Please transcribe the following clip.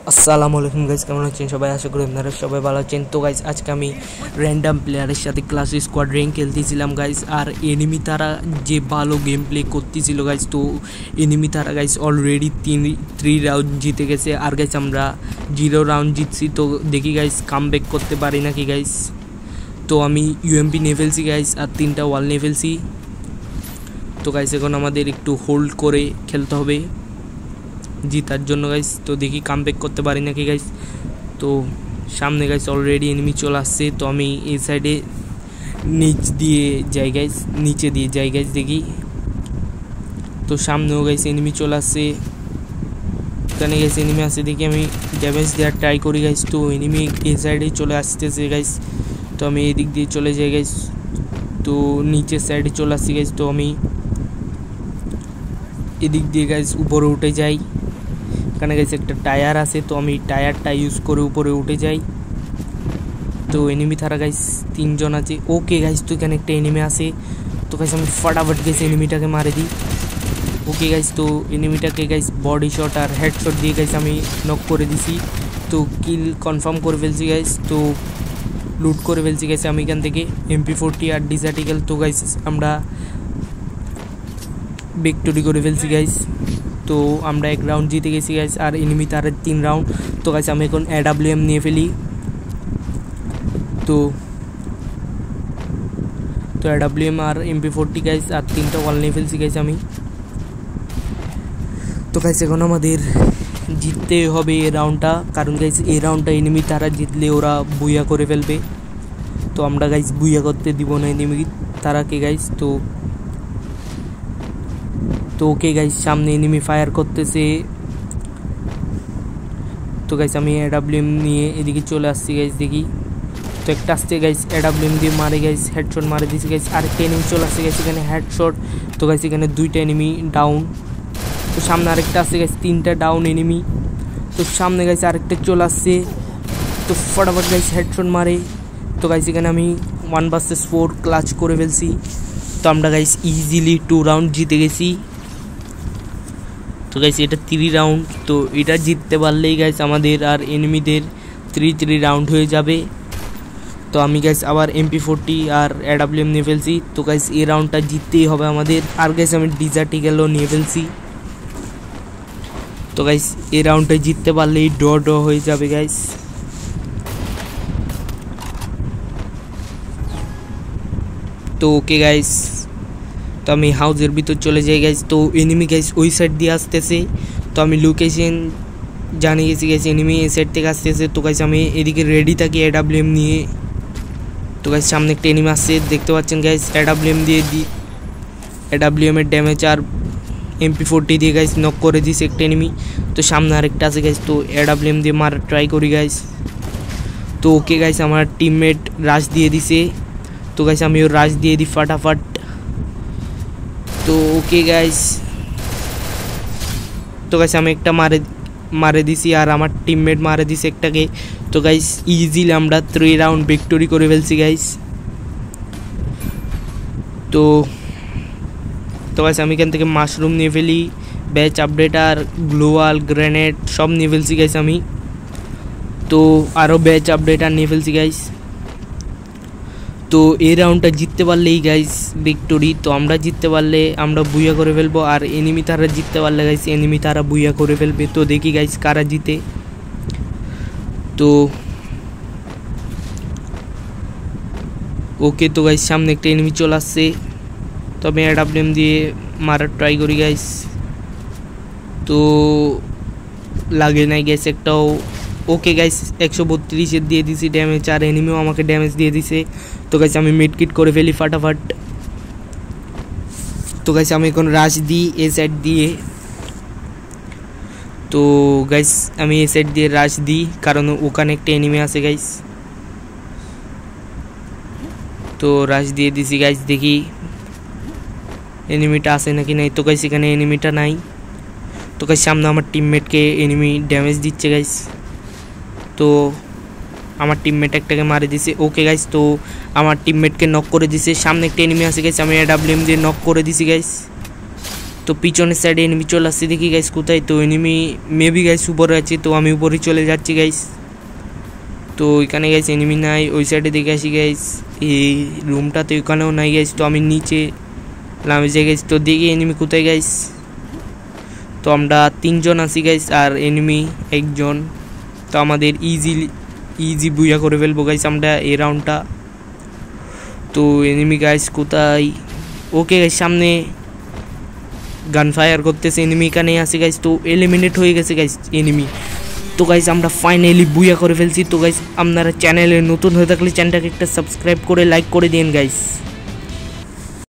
আসসালামু আলাইকুম গাইস, কেমন আছেন সবাই? আশা করি আপনারা সবাই ভালো আছেন। তো গাইস আজকে আমি র্যান্ডম প্লেয়ারের সাথে ক্লাস স্কোয়াড র্যাঙ্ক খেলতেছিলাম গাইস। আর এনিমি তারা যে ভালো গেম প্লে করতেছিল গাইস, তো এনিমি তারা গাইস অলরেডি 3 রাউন্ড জিতে গেছে। আর গাইস আমরা 0 রাউন্ড জিতছি। তো দেখি গাইস কামব্যাক করতে পারি নাকি গাইস। তো আমি ইউএমপি নিয়ে ফেলছি গাইস, আর 3টা ওয়াল নিয়ে ফেলছি। তো গাইস এখন আমাদের একটু হোল্ড করে খেলতে হবে জিতার জন্য গাইস। তো দেখি কামব্যাক করতে পারি নাকি গাইস। তো সামনে গাইস অলরেডি এনিমি চলে আসছে। তো আমি এই সাইডে নিচে দিয়ে যাই গাইস, দেখি। তো সামনেও গাইস এনিমি চলে আসছে, এখানে গাইস এনিমি আছে, দেখি আমি ড্যামেজ দেওয়ার ট্রাই করি গাইস। তো এনিমি এই সাইডে চলে আসতেছে গাইস। তো আমি এদিক দিয়ে চলে যাই গাইস। তো নিচের সাইডে চলে আসছি গাইস। তো আমি এদিক দিয়ে গাইস উপরে উঠে যাই। এখানে গাইস একটা টায়ার আছে, তো আমি টায়ারটা ইউজ করে উপরে উঠে যাই। তো এনিমি থারা গাইস 3 জন আছে। ওকে গাইস, তো এখানে একটা এনিমি আছে। তো গাইস আমি ফটাফট গাইস এনিমিটাকে মারে দিই। ওকে গাইস, তো এনিমিটাকে গাইস বডি শট আর হেড শট দিয়ে গাইস আমি নক করে দিছি। তো কিল কনফার্ম করে ফেলছি গাইস। তো লুট করে ফেলছি গাইস আমি এখান থেকে MP40 আর ডিজার্টিক্যাল। তো গাইস আমরা ভিক্টোরি করে ফেলছি গাইস। তো আমরা 1 রাউন্ড জিতে গেছি গাইস, আর এনিমি তার 3 রাউন্ড। তো গাইস আমি এখন AWM নিয়ে ফেলি। তো AWM আর MP40 গাইস, আর 3টা ওয়াল নিয়ে ফেলছি গাইস আমি। তো গাইস এখন আমাদের জিততে হবে এই রাউন্ডটা, কারণ গাইস এই রাউন্ডটা এনিমি তারা জিতলে ওরা বুইয়া করে ফেলবে। তো আমরা গাইস বুইয়া করতে দিব না এনিমি তারাকে গাইস। তো ওকে গাইস, সামনে এনিমি ফায়ার করতেছে। তো গাইস আমি AWM নিয়ে এদিকে চলে আসছি গাইস, দেখি। তো একটা আসছে গাইস, AWM দিয়ে মারে গাইস, হেডশট মারে দিয়েছি গাইস। আরেকটা এনিমি চলে আসছে গাইস, এখানে হেডশট। তো গাইস এখানে 2টা এনিমি ডাউন। তো সামনে আরেকটা আসছে গাইস, 3টা ডাউন এনিমি। তো সামনে গাইস আরেকটা চলে আসছে, তো ফটাফট গাইস হেডশট মারে। তো গাইস এখানে আমি 1 vs 4 ক্লাচ করে ফেলছি। তো আমরা গাইস ইজিলি 2 রাউন্ড জিতে গেছি। তো গাইস এটা 3 রাউন্ড। তো এটা জিততে পারলেই গাইস আমাদের আর এনিমিদের 3 রাউন্ড হয়ে যাবে। তো আমি গাইস আবার MP40 আর AWM নিয়ে ফেলছি। তো গাইস এই রাউন্ডটা জিততেই হবে আমাদের। আর গাইস আমি ডিজার্টিক্যালও নিয়ে ফেলছি। তো গাইস এই রাউন্ডটা জিততে পারলেই ড্র হয়ে যাবে গাইস। তো ওকে গাইস, তো আমি হাউসের ভিতর চলে যাই গাইস। তো এনিমি গাইস ওই সাইড দিয়ে আসতেছে। তো আমি লোকেশন জানিয়ে গেছি গাইস, এনিমি এই সাইড থেকে আসতেছে। তো গাইস আমি এদিকে রেডি থাকি AWM নিয়ে। তো গাইস সামনে একটা এনিমি আসছে, দেখতে পাচ্ছেন গাইস। AWM দিয়ে AWM এর ড্যামেজ আর MP40 দিয়ে গাইস নক করে দিয়েছে একটা এনিমি। তো সামনে আরেকটা আছে গাইস। তো AWM দিয়ে মারার ট্রাই করি গাইস। তো ওকে গাইস আমার টিমমেট রাশ দিয়ে দিছে। তো গাইস আমি ওর রাশ দিয়ে দিই ফাটাফাট। তো ওকে গাইস, তো গাইস আমি একটা মারে দিছি, আর আমার টিমমেট মারে দিছে একটাকে। তো গাইস ইজিলি আমরা 3 রাউন্ড ভিক্টোরি করে ফেলছি গাইস। তো গাইস আমি এখান থেকে মাশরুম নিয়ে ফেলি, ব্যাচ আপডেট আর গ্লোয়াল গ্রেনেড সব নিয়ে ফেলছি গাইস আমি। তো আরও ব্যাচ আপডেট আর নিয়ে ফেলছি গাইস। তো এই রাউন্ডটা জিততে পারলেই গাইস ভিক্টোরি। তো আমরা জিততে পারলে আমরা বুইয়া করে ফেলবো, আর এনিমি তারা জিততে পারলে গাইস এনিমি তারা বুইয়া করে ফেলবে। তো দেখি গাইস কারা জিতে। তো ওকে, তো গাইস সামনে একটা এনিমি চলে আসছে। তো আমি AWM দিয়ে মারার ট্রাই করি গাইস। তো লাগে নাই গাইস একটাও। ওকে গাইস 132 দিয়ে দিছি ড্যামেজ, আর এনিমিও আমাকে ড্যামেজ দিয়ে দিছে। তো গাইস আমি মিড কিট করে ফেলি ফাটাফাট। তো গাইস আমি এখন রাশ দিই এ সাইড দিয়ে। তো গাইস আমি এ সাইড দিয়ে রাশ দিই, কারণ ওখানে একটা এনিমি আছে গাইস। তো রাশ দিয়ে দিছি গাইস, দেখি এনিমিটা আছে নাকি নাই। তো গাইস এখানে এনিমিটা নাই। তো গাইস সামনে আমার টিমমেটকে এনিমি ড্যামেজ দিচ্ছে গাইস। তো আমার টিমমেট একটাকে মারে দিছে। ওকে গাইস, তো আমার টিমমেটকে নক করে দিছে। সামনে একটা এনিমি আছে গাইস, আমি AWM দিয়ে নক করে দিছি গাইস। তো পিছনের সাইডে এনিমি চলে আসছে, দেখি গাইস কোথায়। তো এনিমি মেবি গাইস উপরে আছে, তো আমি উপরে চলে যাচ্ছি গাইস। তো ওইখানে গাইস এনিমি নাই, ওই সাইডে দেখে আসি গাইস। এই রুমটাতে ওইখানেও নাই গাইস। তো আমি নিচে নামে যাই গাইস, তো দেখি এনিমি কোথায় গাইস। তো আমরা 3 জন আছি গাইস আর এনিমি 1 জন। তো আমাদের ইজি বুইয়া করে ফেলবো গাইস আমরা এই রাউন্ডটা। তো এনিমি গাইস কোথায়? ওকে গাইস সামনে গান ফায়ার করতেছে, এনিমি এখানেই আছে গাইস। তো এলিমিনেট হয়ে গেছে গাইস এনিমি। তো গাইস আমরা ফাইনালি বুইয়া করে ফেলছি। তো গাইস আপনারা চ্যানেলে নতুন হয়ে থাকলে চ্যানেলটাকে একটা সাবস্ক্রাইব করে লাইক করে দিন গাইস।